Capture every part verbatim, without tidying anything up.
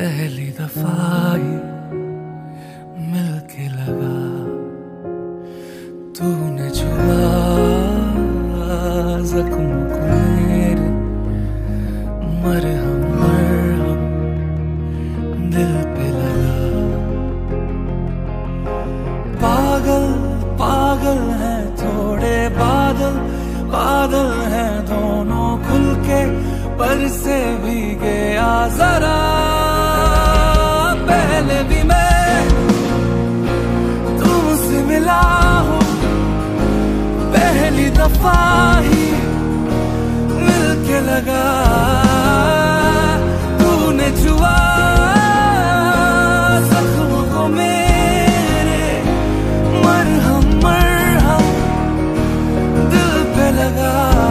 पहली दफा ही मिलके लगा, तूने छुआ जख्म को मेरे, मरहम मरहम दिल पे लगा। पागल पागल है थोड़े बादल, बादल है दोनों खुल के, पर से भी गया जरा। पहले भी मैं तुमसे मिला हूँ, पहली दफा ही मिलके लगा, तूने छुआ जख्म को मेरे, मरहम मरहम दिल पे लगा।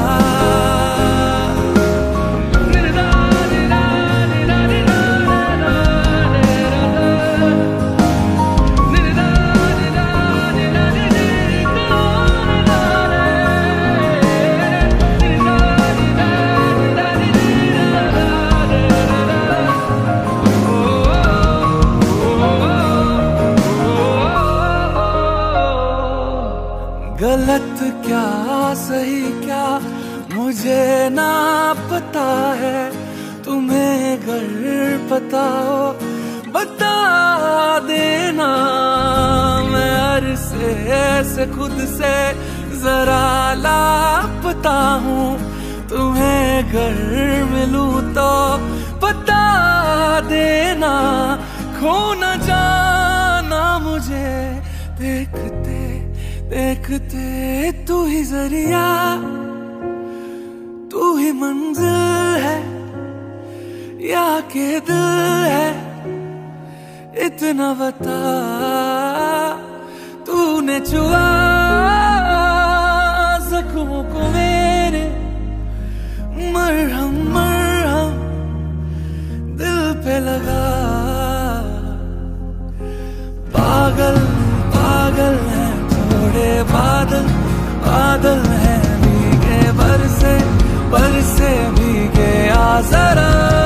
गलत क्या सही क्या मुझे ना पता है, तुम्हें अगर पता हो बता देना। मैं अरसे से खुद से जरा लापता हूँ, तुम्हें अगर मिलूं तो बता देना। खो न जाना मुझे देखते देखते, तू ही जरिया तू ही मंजिल है या के दिल है, इतना बता। तूने छुआ जख्मों को मेरे, मरहम मरहम दिल पे लगा। पागल पागल है थोड़े बादल, बादल है भीगे बरसे, बरसे भीगे आ जरा।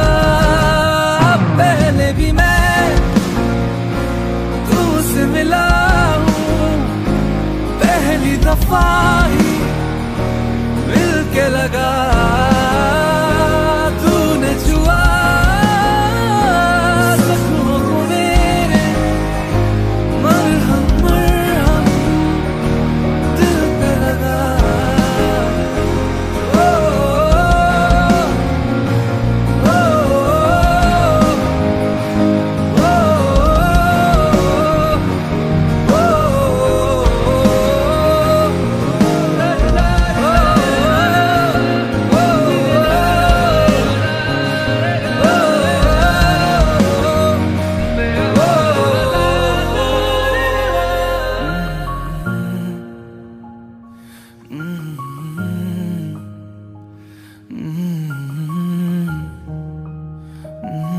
पहले भी मैं तुमसे मिला हूँ, पहली दफा ही मिलके लगा, तूने छुआ जख्मों को मेरे, मरहम मरहम दिल पे लगा। ओ, ओ, ओ, Mm-hmm.